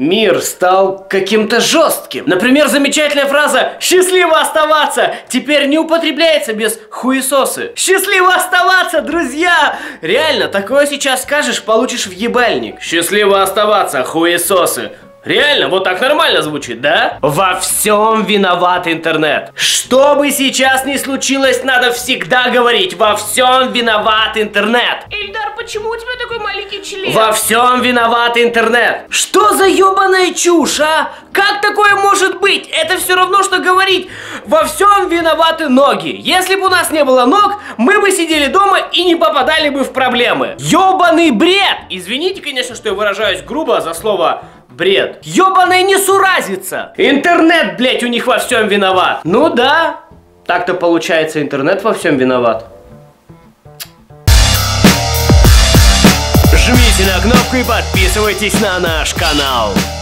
Мир стал каким-то жестким. Например, замечательная фраза «счастливо оставаться» теперь не употребляется без хуесосы. Счастливо оставаться, друзья! Реально, такое сейчас скажешь, получишь в ебальник. Счастливо оставаться, хуесосы. Реально, вот так нормально звучит, да? Во всем виноват интернет. Что бы сейчас ни случилось, надо всегда говорить: во всем виноват интернет. Ильдар, почему у тебя такой маленький член? Во всем виноват интернет. Что за ебаная чушь, а? Как такое может быть? Это все равно, что говорить: во всем виноваты ноги. Если бы у нас не было ног, мы бы сидели дома и не попадали бы в проблемы. Ёбаный бред! Извините, конечно, что я выражаюсь грубо за слово бред. Ёбаная несуразица! Интернет, блять, у них во всем виноват. Ну да, так-то получается, интернет во всем виноват. Жмите на кнопку и подписывайтесь на наш канал.